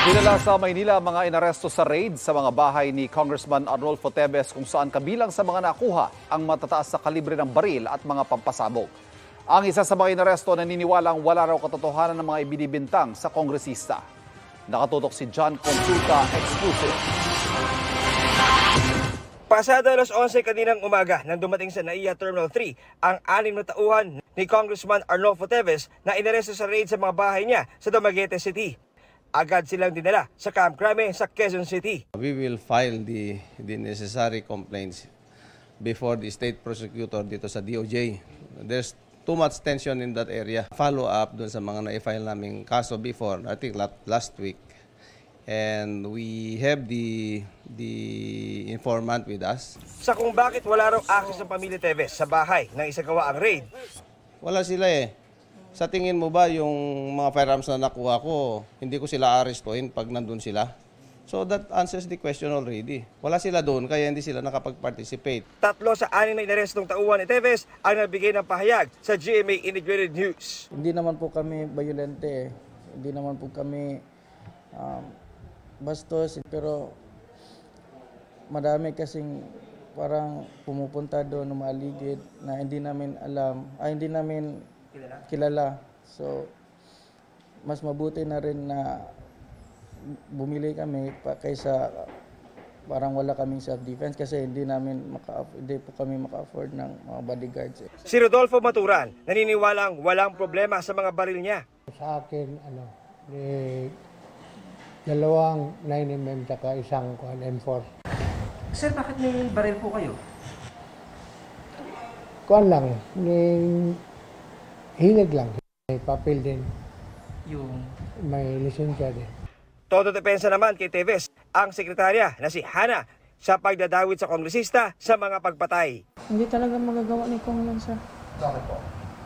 Dinala sa Maynila mga inaresto sa raid sa mga bahay ni Congressman Arnolfo Teves kung saan kabilang sa mga nakuha ang matataas na kalibre ng baril at mga pampasabog. Ang isa sa mga inaresto naniniwalang wala raw katotohanan ng mga ibinibintang sa kongresista. Nakatutok si John Consulta Exclusive. Pasado alas 11 kaninang umaga nang dumating sa NAIA Terminal 3 ang 6 na tauhan ni Congressman Arnolfo Teves na inaresto sa raid sa mga bahay niya sa Dumaguete City. Agad silang dinala sa Camp Crame sa Quezon City. We will file the necessary complaints before the state prosecutor dito sa DOJ. There's too much tension in that area. Follow up dun sa mga na-file naming kaso before, I think last week. And we have the informant with us. Sa kung bakit wala raw access ng pamilya Teves sa bahay nang isagawa ang raid. Wala sila eh. Sa tingin mo ba yung mga firearms na nakuha ko, hindi ko sila arestuhin pag nandun sila? So that answers the question already. Wala sila doon kaya hindi sila nakapag-participate. 3 sa 6 na inarestong tauhan ni Teves ang nagbigay ng pahayag sa GMA Integrated News. Hindi naman po kami violente, hindi naman po kami bastos, pero madami kasing parang pumupunta doon, umaligid na hindi namin alam, hindi namin kilala. So, mas mabuti na rin na bumili kami kaysa parang wala kaming self-defense kasi hindi po kami maka-afford ng mga bodyguards. Si Rodolfo Maturan naniniwalang walang problema sa mga baril niya. Sa akin, dalawang 9mm at isang M4. Sir, bakit may baril po kayo? Kuan lang, hilig lang. May papel din. May lisensya din. Todo depensa naman kay Teves ang sekretarya na si Hana sa pagdadawit sa kongresista sa mga pagpatay. Hindi talaga magagawa ni Kong yan, sir. Bakit po?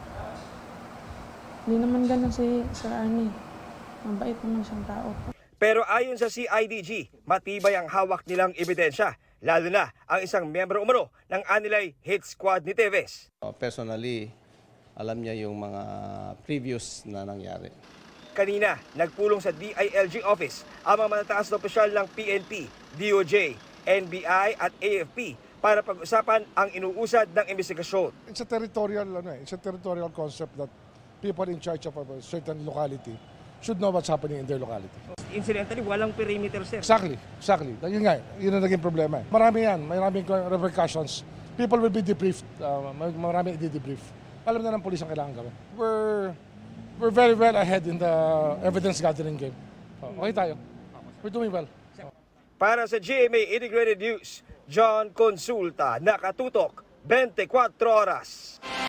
Hindi naman ganun sa Ani. Mabait naman siyang tao. Pero ayon sa CIDG, matibay ang hawak nilang ebidensya, lalo na ang isang miyembro umano ng Anilay Hit Squad ni Teves. Personally, alam niya yung mga previous na nangyari. Kanina, nagpulong sa DILG office ang mga matataas na opisyal ng PNP, DOJ, NBI at AFP para pag-usapan ang inuusad ng investigasyon. It's a territorial concept that people in charge of a certain locality should know what's happening in their locality. Incidentally, walang perimeter, sir. Exactly. Yun nga, yun ang naging problema. Marami yan, maraming repercussions. People will be debriefed, marami i-debrief. Alam na ng pulis ang kailangan gawin. We're very well ahead in the evidence gathering game. Okay tayo. We're doing well. Para sa GMA Integrated News, John Consulta, nakatutok 24 oras.